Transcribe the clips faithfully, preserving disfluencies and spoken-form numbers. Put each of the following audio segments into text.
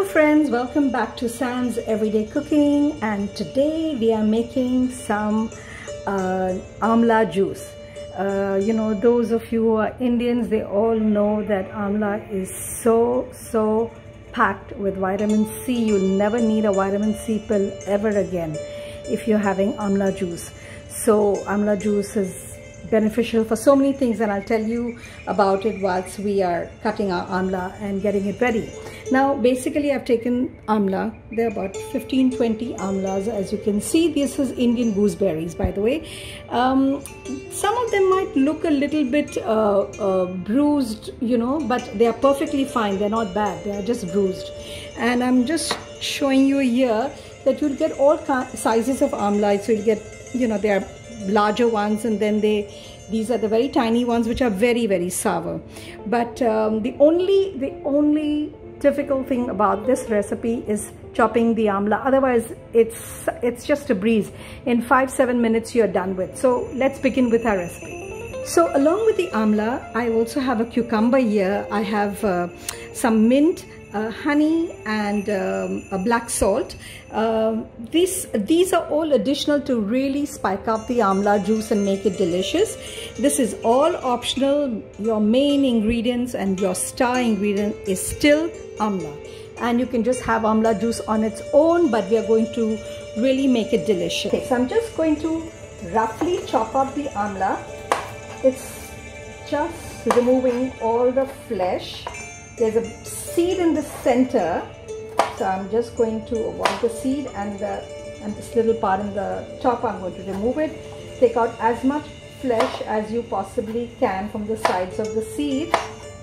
friends, welcome back to Sam's Everyday Cooking, and today we are making some uh, amla juice. Uh, you know, those of you who are Indians, they all know that amla is so so packed with vitamin C. You'll never need a vitamin C pill ever again if you're having amla juice. So amla juice is beneficial for so many things, and I'll tell you about it whilst we are cutting our amla and getting it ready. Now basically I've taken amla. There are about fifteen twenty amlas. As you can see, this is Indian gooseberries, by the way. Um, some of them might look a little bit uh, uh, bruised, you know, but they are perfectly fine. They're not bad, they are just bruised. And I'm just showing you here that you'll get all sizes of amla. So you'll get, you know, they are larger ones, and then they these are the very tiny ones which are very very sour. But um, the only the only difficult thing about this recipe is chopping the amla. Otherwise it's it's just a breeze. In five seven minutes you're done with. So let's begin with our recipe. So along with the amla, I also have a cucumber here. I have uh, some mint, Uh, honey, and um, a black salt. Uh, this, these are all additional to really spike up the amla juice and make it delicious. This is all optional. Your main ingredients and your star ingredient is still amla, and you can just have amla juice on its own, but we are going to really make it delicious. Okay, so I'm just going to roughly chop up the amla. It's just removing all the flesh. There's a seed in the center, so I'm just going to avoid the seed, and the, and this little part in the top, I'm going to remove it. Take out as much flesh as you possibly can from the sides of the seed,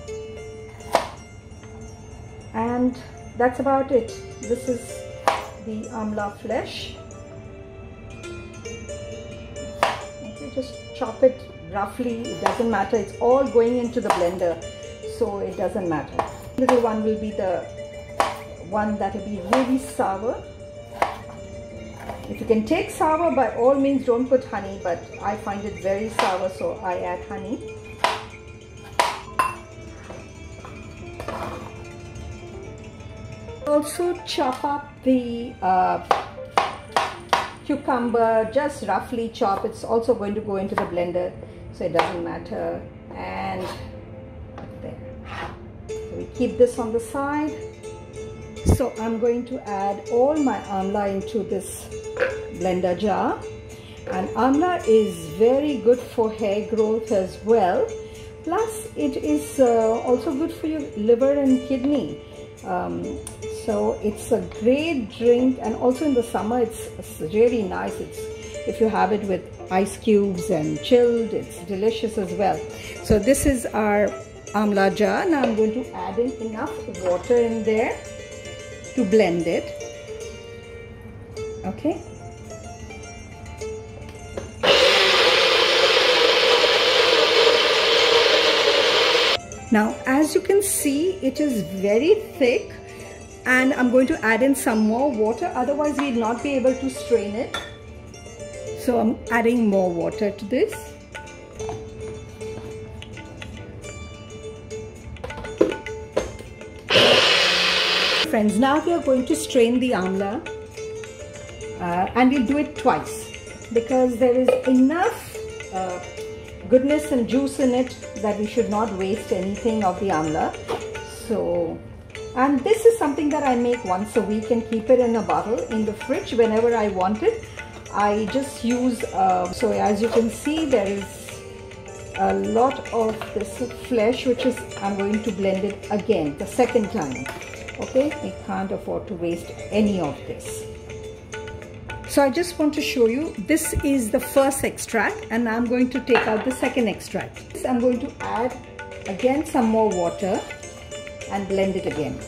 and that's about it. This is the amla flesh. Okay, just chop it roughly. It doesn't matter. It's all going into the blender, so it doesn't matter. Little one will be the one that will be really sour. If you can take sour, by all means don't put honey, but I find it very sour, so I add honey. Also chop up the uh, cucumber, just roughly chop. It's also going to go into the blender, so it doesn't matter. And we keep this on the side. So I'm going to add all my amla into this blender jar, and amla is very good for hair growth as well, plus it is uh, also good for your liver and kidney. Um, so it's a great drink, and also in the summer it's, it's really nice. It's if you have it with ice cubes and chilled, it's delicious as well. So this is our amla jar. Now I'm going to add in enough water in there to blend it. Okay. Now as you can see, it is very thick, and I'm going to add in some more water, otherwise we'll not be able to strain it. So I'm adding more water to this. Friends, now we are going to strain the amla, uh, and we'll do it twice because there is enough uh, goodness and juice in it that we should not waste anything of the amla. So, and this is something that I make once a week and keep it in a bottle in the fridge whenever I want it. I just use, uh, so as you can see, there is a lot of this flesh, which is, I'm going to blend it again the second time. Okay, we can't afford to waste any of this. So I just want to show you, this is the first extract, and I'm going to take out the second extract. So I'm going to add again some more water and blend it again.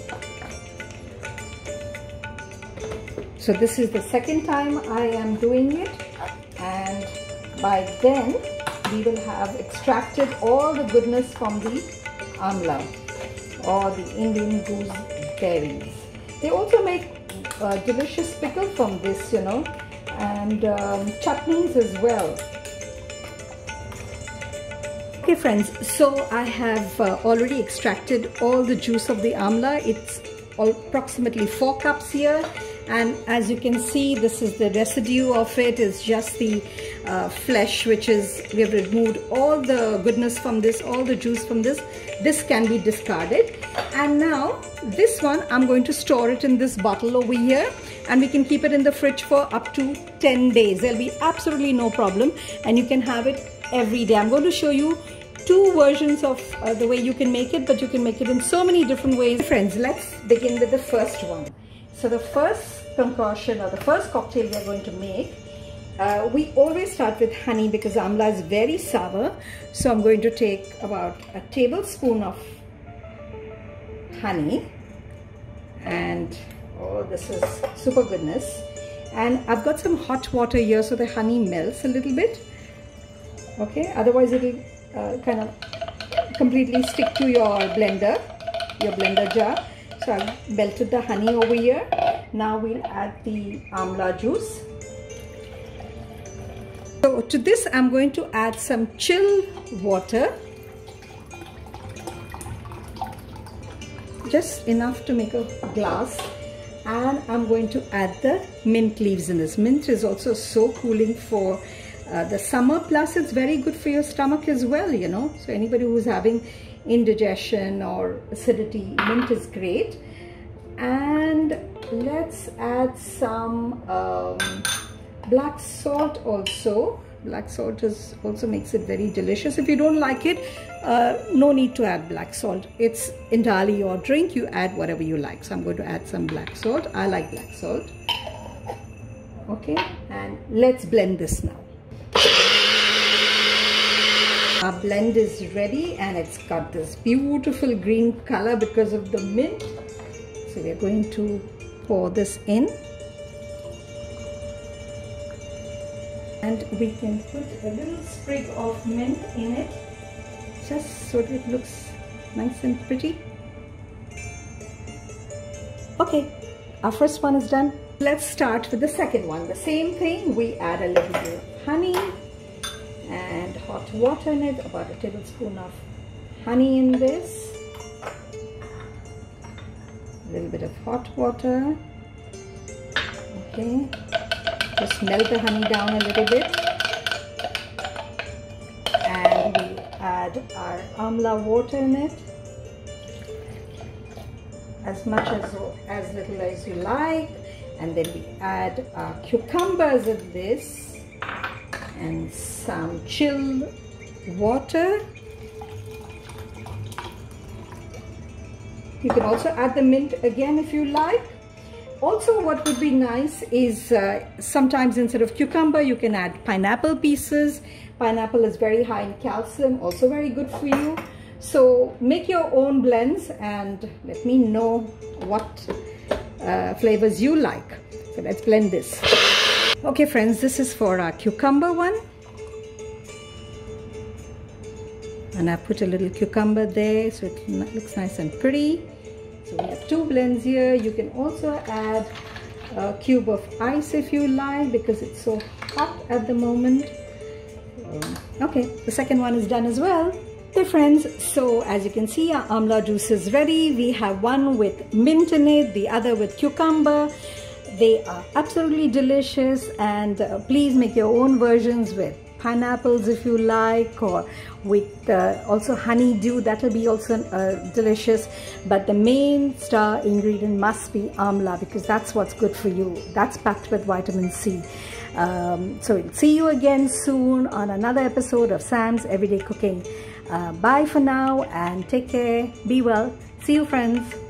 So this is the second time I am doing it, and by then we will have extracted all the goodness from the amla or the Indian gooseberries. They also make uh, delicious pickle from this, you know, and um, chutneys as well. Okay friends, so I have uh, already extracted all the juice of the amla. It's approximately four cups here. And as you can see, this is the residue of it. Is just the uh, flesh, which is, we have removed all the goodness from this, all the juice from this. This can be discarded. And now this one, I'm going to store it in this bottle over here, and we can keep it in the fridge for up to ten days. There'll be absolutely no problem, and you can have it every day. I'm going to show you two versions of uh, the way you can make it, but you can make it in so many different ways. Friends, let's begin with the first one. So the first concoction, or the first cocktail we are going to make, uh, we always start with honey because amla is very sour. So I'm going to take about a tablespoon of honey, and oh, this is super goodness. And I've got some hot water here so the honey melts a little bit. Okay, otherwise it will uh, kind of completely stick to your blender, your blender jar. So I've melted the honey over here. Now we'll add the amla juice. So to this I'm going to add some chill water. Just enough to make a glass. And I'm going to add the mint leaves in this. Mint is also so cooling for uh, the summer. Plus it's very good for your stomach as well, you know. So anybody who's having indigestion or acidity, mint is great. And let's add some um, black salt also. Black salt is also makes it very delicious. If you don't like it, uh, no need to add black salt. It's entirely your drink. You add whatever you like. So I'm going to add some black salt. I like black salt. Okay, and let's blend this now. Our blend is ready, and it's got this beautiful green color because of the mint. So we're going to pour this in, and we can put a little sprig of mint in it, just so that it looks nice and pretty. Okay, our first one is done. Let's start with the second one. The same thing, we add a little bit of honey and hot water in it, about a tablespoon of honey in this. A little bit of hot water. Okay, just melt the honey down a little bit, and we add our amla water in it, as much as as little as you like, and then we add our cucumbers in this and some chill water. You can also add the mint again if you like. Also, what would be nice is uh, sometimes instead of cucumber, you can add pineapple pieces. Pineapple is very high in calcium, also very good for you. So make your own blends and let me know what uh, flavors you like. So let's blend this. Okay friends, this is for our cucumber one. And I put a little cucumber there so it looks nice and pretty. So we have two blends here. You can also add a cube of ice if you like, because it's so hot at the moment. Um, okay, the second one is done as well. Okay friends, so as you can see, our amla juice is ready. We have one with mint in it, the other with cucumber. They are absolutely delicious, and uh, please make your own versions with pineapples if you like, or with uh, also honeydew. That will be also uh, delicious, but the main star ingredient must be amla, because that's what's good for you. That's packed with vitamin C. Um, so we'll see you again soon on another episode of Sam's Everyday Cooking. Uh, bye for now, and take care. Be well. See you friends.